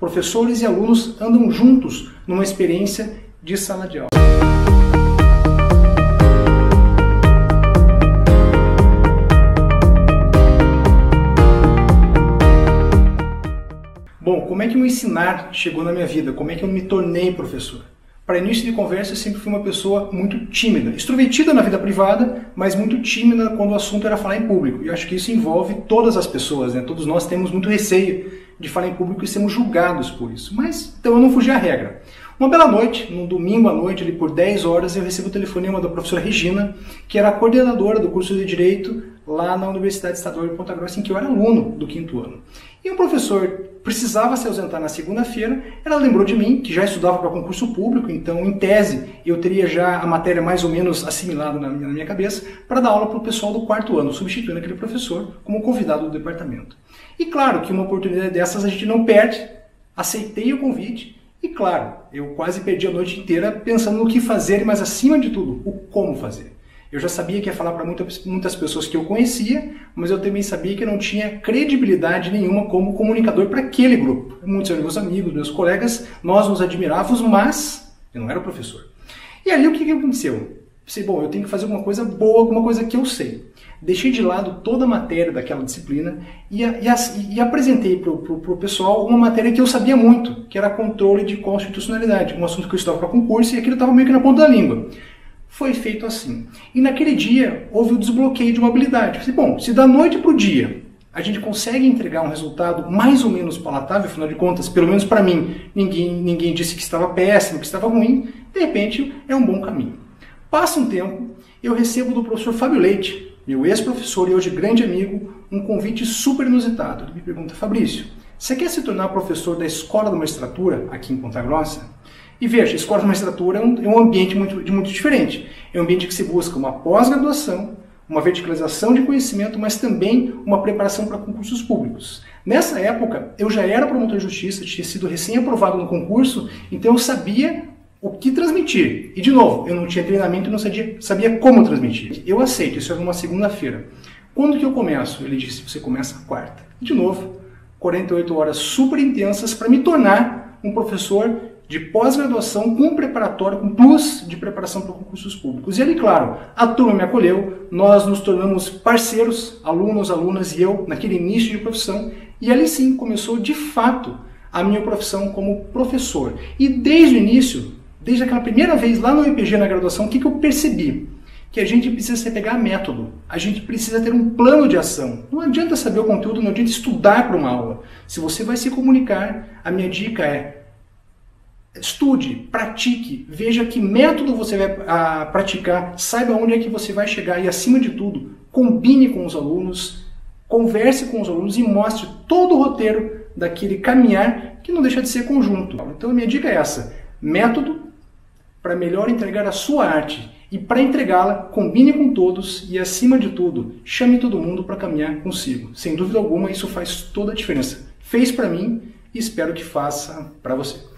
professores e alunos andam juntos numa experiência de sala de aula. Bom, como é que o ensinar chegou na minha vida? Como é que eu me tornei professor? Para início de conversa, eu sempre fui uma pessoa muito tímida, extrovertida na vida privada, mas muito tímida quando o assunto era falar em público. E eu acho que isso envolve todas as pessoas, né? Todos nós temos muito receio de falar em público e sermos julgados por isso. Mas, então eu não fugi à regra. Uma bela noite, num domingo à noite, ali por 10 horas, eu recebo o telefonema da professora Regina, que era a coordenadora do curso de Direito lá na Universidade Estadual de Ponta Grossa, em que eu era aluno do 5º ano. E um professor precisava se ausentar na segunda-feira, ela lembrou de mim, que já estudava para concurso público, então, em tese, eu teria já a matéria mais ou menos assimilada na minha cabeça, para dar aula para o pessoal do 4º ano, substituindo aquele professor como convidado do departamento. E claro que uma oportunidade dessas a gente não perde, aceitei o convite, e claro, eu quase perdi a noite inteira pensando no que fazer, mas acima de tudo, o como fazer. Eu já sabia que ia falar para muitas pessoas que eu conhecia, mas eu também sabia que eu não tinha credibilidade nenhuma como comunicador para aquele grupo. Muitos eram meus amigos, meus colegas, nós nos admirávamos, mas eu não era o professor. E ali o que aconteceu? Pensei, bom, eu tenho que fazer alguma coisa boa, alguma coisa que eu sei. Deixei de lado toda a matéria daquela disciplina e apresentei para o pessoal uma matéria que eu sabia muito, que era controle de constitucionalidade, um assunto que eu estudava para concurso e aquilo estava meio que na ponta da língua. Foi feito assim. E naquele dia houve o desbloqueio de uma habilidade. Falei, bom, se da noite para o dia a gente consegue entregar um resultado mais ou menos palatável, afinal de contas, pelo menos para mim, ninguém disse que estava péssimo, que estava ruim, de repente é um bom caminho. Passa um tempo, eu recebo do professor Fábio Leite, meu ex-professor e hoje grande amigo, um convite super inusitado. Ele me pergunta, Fabrício, você quer se tornar professor da Escola da Magistratura aqui em Ponta Grossa? E veja, a Escola da Magistratura é um ambiente muito diferente. É um ambiente que se busca uma pós-graduação, uma verticalização de conhecimento, mas também uma preparação para concursos públicos. Nessa época, eu já era promotor de justiça, tinha sido recém-aprovado no concurso, então eu sabia o que transmitir. E, de novo, eu não tinha treinamento e não sabia como transmitir. Eu aceito, isso era numa segunda-feira. Quando que eu começo? Ele disse, você começa a quarta. E, de novo, 48 horas super intensas para me tornar um professor de pós-graduação com preparatório, com plus de preparação para concursos públicos. E ali, claro, a turma me acolheu, nós nos tornamos parceiros, alunos, alunas e eu, naquele início de profissão, e ali sim começou de fato a minha profissão como professor. E desde o início, desde aquela primeira vez lá no IPG na graduação, o que eu percebi? Que a gente precisa se pegar método, a gente precisa ter um plano de ação. Não adianta saber o conteúdo, não adianta estudar para uma aula. Se você vai se comunicar, a minha dica é estude, pratique, veja que método você vai praticar, saiba onde é que você vai chegar e, acima de tudo, combine com os alunos, converse com os alunos e mostre todo o roteiro daquele caminhar que não deixa de ser conjunto. Então a minha dica é essa, método para melhor entregar a sua arte e para entregá-la, combine com todos e, acima de tudo, chame todo mundo para caminhar consigo. Sem dúvida alguma, isso faz toda a diferença. Fez para mim e espero que faça para você.